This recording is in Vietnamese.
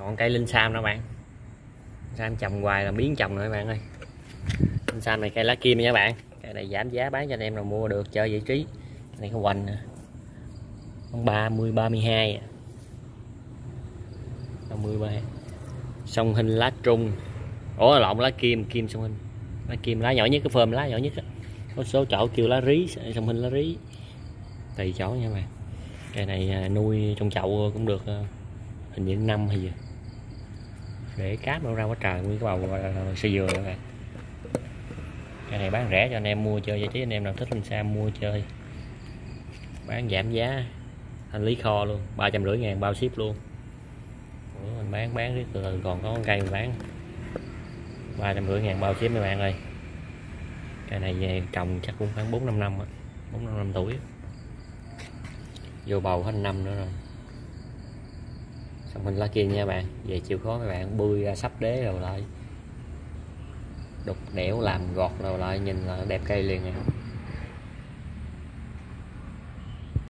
Còn cây linh sam nữa bạn, sam trồng hoài là biến trồng rồi các bạn ơi. Linh sam này cây lá kim nha các bạn, cây này giảm giá bán cho anh em nào mua được chơi vị trí. Này có hoành nè, con 30 32 30 32. Song hình lá trung, ủa lộn, lá kim, kim song hình, lá kim lá nhỏ nhất, cái phơm lá nhỏ nhất á. Có số chỗ kêu lá rí, song hình lá rí, tùy chỗ nha các bạn. Cây này nuôi trong chậu cũng được, hình như năm hay gì, để cáp đâu ra quá trời, nguyên cái bầu sơ dừa các bạn. Cây này bán rẻ cho anh em mua chơi giải trí, anh em nào thích linh sam mua chơi, bán giảm giá, thanh lý kho luôn, 350.000 bao ship luôn. Ủa, mình bán riết từ từ, còn có con cây mình bán 350.000 bao ship mấy bạn ơi. Cây này về trồng chắc cũng khoảng 4-5 năm á, 4-5 năm tuổi, vô bầu hết năm nữa rồi. Xong mình lá kia nha bạn, về chịu khó các bạn bươi ra sắp đế rồi lại đục đẽo làm gọt rồi lại, nhìn là đẹp cây liền nè.